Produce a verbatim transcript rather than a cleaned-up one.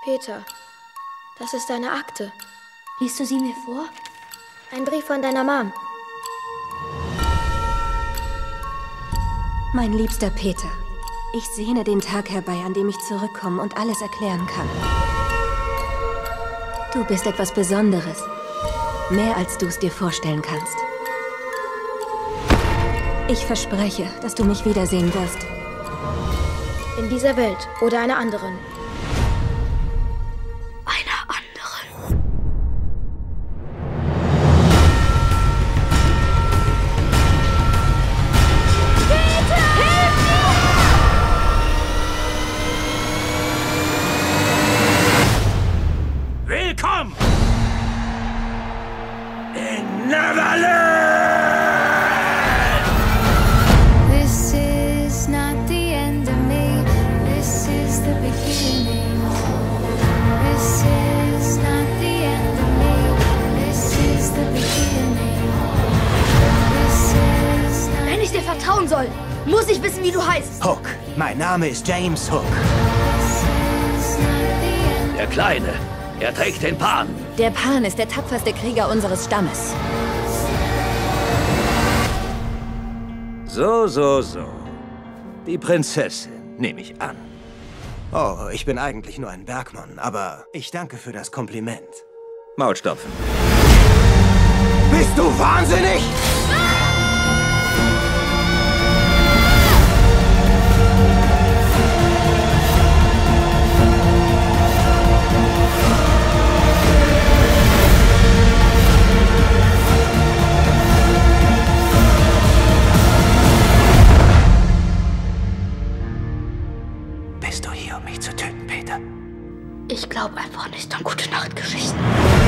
Peter, das ist deine Akte. Liest du sie mir vor? Ein Brief von deiner Mom. Mein liebster Peter, ich sehne den Tag herbei, an dem ich zurückkommen und alles erklären kann. Du bist etwas Besonderes. Mehr, als du es dir vorstellen kannst. Ich verspreche, dass du mich wiedersehen wirst. In dieser Welt oder einer anderen. Einer anderen. Peter! Hilf mir! Willkommen in Neverland! Wenn ich dir vertrauen soll, muss ich wissen, wie du heißt. Hook. Mein Name ist James Hook. Der Kleine. Er trägt den Pan. Der Pan ist der tapferste Krieger unseres Stammes. So, so, so. Die Prinzessin, nehme ich an. Oh, ich bin eigentlich nur ein Bergmann, aber ich danke für das Kompliment. Maulstopfen. Bist du wahnsinnig? Bist du hier, um mich zu töten, Peter? Ich glaube einfach nicht an gute Nachtgeschichten.